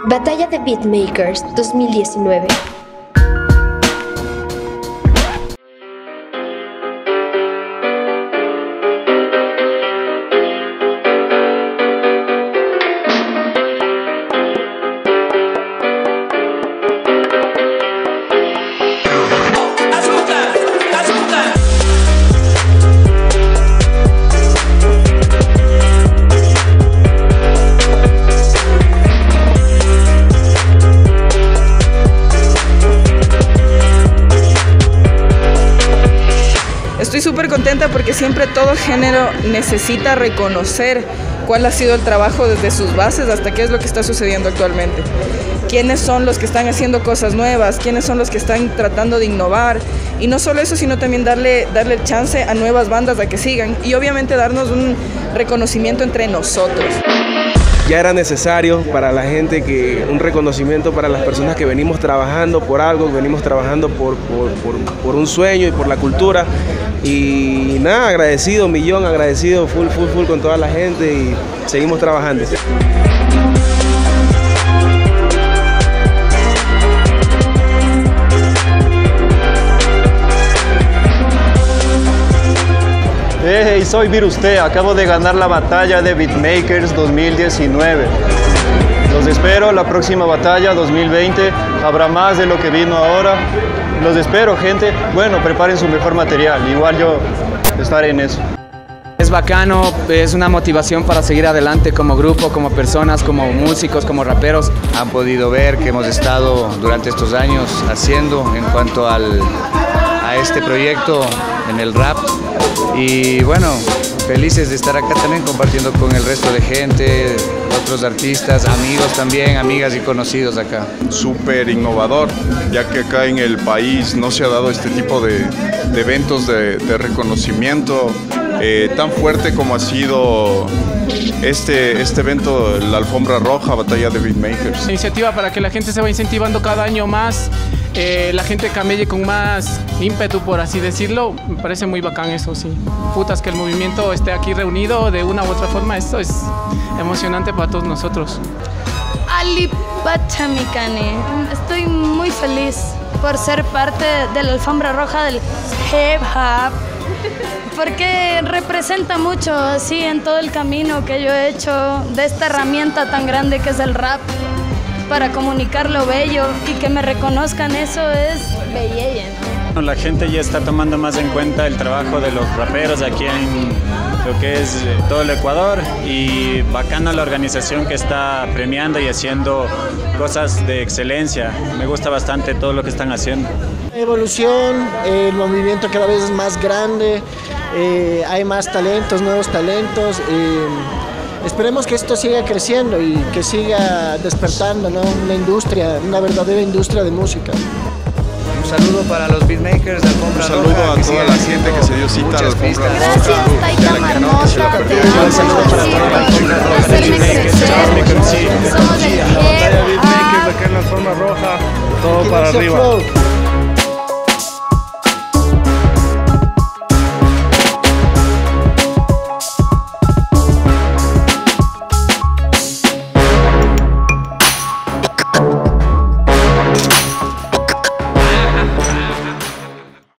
Batalla de Beatmakers 2019. Estoy súper contenta porque siempre todo género necesita reconocer cuál ha sido el trabajo desde sus bases hasta qué es lo que está sucediendo actualmente. Quiénes son los que están haciendo cosas nuevas, quiénes son los que están tratando de innovar. Y no solo eso, sino también darle el chance a nuevas bandas a que sigan y obviamente darnos un reconocimiento entre nosotros. Ya era necesario para la gente un reconocimiento para las personas que venimos trabajando por algo, venimos trabajando por un sueño y por la cultura. Y nada, agradecido, millón, agradecido, full con toda la gente y seguimos trabajando. Hey, soy Viruste, acabo de ganar la batalla de Beatmakers 2019. Los espero la próxima batalla 2020, habrá más de lo que vino ahora. Los espero, gente. Bueno, preparen su mejor material, igual yo estaré en eso. Es bacano, es una motivación para seguir adelante como grupo, como personas, como músicos, como raperos. Han podido ver que hemos estado durante estos años haciendo en cuanto a este proyecto en el rap. Y bueno, felices de estar acá también compartiendo con el resto de gente, otros artistas, amigos también, amigas y conocidos acá. Súper innovador, ya que acá en el país no se ha dado este tipo de eventos de reconocimiento tan fuerte como ha sido este evento, la Alfombra Roja, Batalla de Beatmakers. Iniciativa para que la gente se vaya incentivando cada año más, la gente camelle con más ímpetu, por así decirlo. Me parece muy bacán eso, sí. Putas, que el movimiento esté aquí reunido de una u otra forma, esto es emocionante para todos nosotros. Ali Pachamicane, estoy muy feliz por ser parte de la Alfombra Roja del hip hop, porque representa mucho, así, en todo el camino que yo he hecho de esta herramienta tan grande que es el rap, para comunicar lo bello y que me reconozcan, eso es belleza, ¿no? La gente ya está tomando más en cuenta el trabajo de los raperos aquí en lo que es todo el Ecuador, y bacana la organización que está premiando y haciendo cosas de excelencia. Me gusta bastante todo lo que están haciendo. Evolución, el movimiento cada vez es más grande, hay más talentos, nuevos talentos. Esperemos que esto siga creciendo y que siga despertando, ¿no? Una industria, una verdadera industria de música. Un saludo para los beatmakers de Alfombra Roja. Un saludo a toda la gente que se dio cita a la Alfombra Roja. Gracias, Taita Marmota, te amo, Un saludo para toda la Alfombra Roja. hacerme crecer, somos el hip hop. Acá en la Alfombra Roja, todo para arriba.